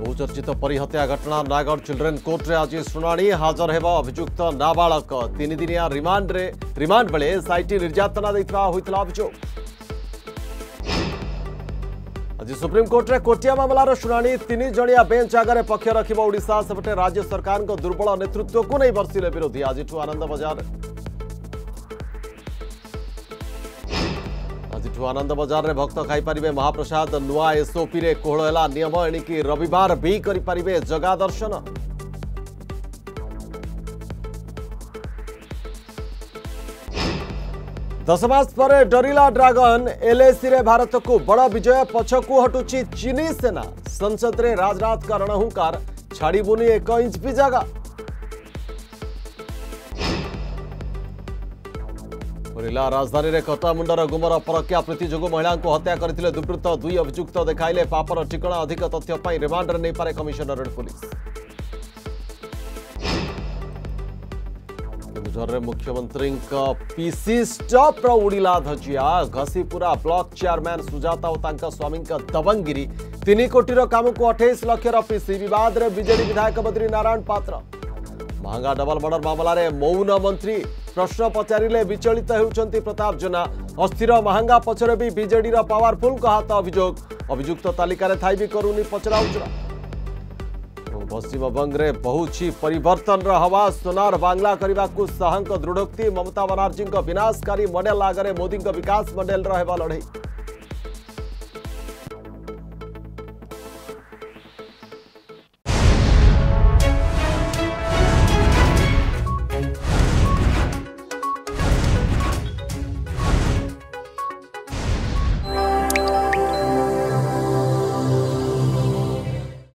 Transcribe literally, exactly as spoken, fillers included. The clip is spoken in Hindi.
बहुचर्चित परी हत्या घटना नयगढ़ चिल्ड्रेन कोर्ट रे आज शुणाणी हाजर हेबा अभियुक्त नाबालक तीन दिनिया रिमांड रे रिमांड बेले साइटी निर्यातना दैथरा होइतला अभियोग। आज सुप्रीम कोर्ट रे कोटिया मामलार शुणाणी तीन जणिया बेंच आगे पक्ष रखिब ओडिशा सेपटे राज्य सरकार को दुर्बल नेतृत्व को नहीं बरसिले विरोधी। आज आनंद बजार आनंद बजार रे भक्त खाई पारिबे महाप्रसाद नुआ एसओपी रे कोहल है नियम एणिकी रविवार भी करि पारिबे जगा दर्शन। दस मास पर डरिला ड्रागन एलएसी रे भारत को बड़ विजय पछकू हटुची चीनी सेना। संसद रे राजनाथ का रणहुंकार छाड़ीबुनी एक इंच भी जगह। राजधानी रे कटामुंडर गुमर परक्या प्रीति जोगु महिला को हत्या करथिले दुर्वृत्त दुई अभियुक्त देखाइले पापर ठिकणा। अधिक तथ्य पाई रिमांड रे नै पारे कमिशनरेट पुलिस। केन्दुझर मुख्यमंत्री पीसी स्टॉप रो उड़िला धजिया। घसीपुरा ब्लॉक चेयरमैन सुजाता और तांका स्वामी दबंगिरी तीन कोटी काम को अठाईस लक्ष पीसी। विवाद रे बीजेडी विधायक मंत्री नारायण पात्र। महंगा डबल मर्डर मामला रे मौन मंत्री प्रश्न पचारिले विचलित होउचंती प्रताप जेना। अस्थिर महंगा पछरे भी बीजेडी रा पावरफुल का हाथ अभियोग। अभियुक्त तालिका रे थाई भी करूनी पचरा उचरा। पश्चिम बंग रे बहुची परिवर्तन रा हवा। सोनार बांग्ला करबा को साहंक दृढ़ोक्ति। ममता बनर्जी विनाशकारी मॉडल आगरे मोदी विकास मॉडल रहबा लड़ई।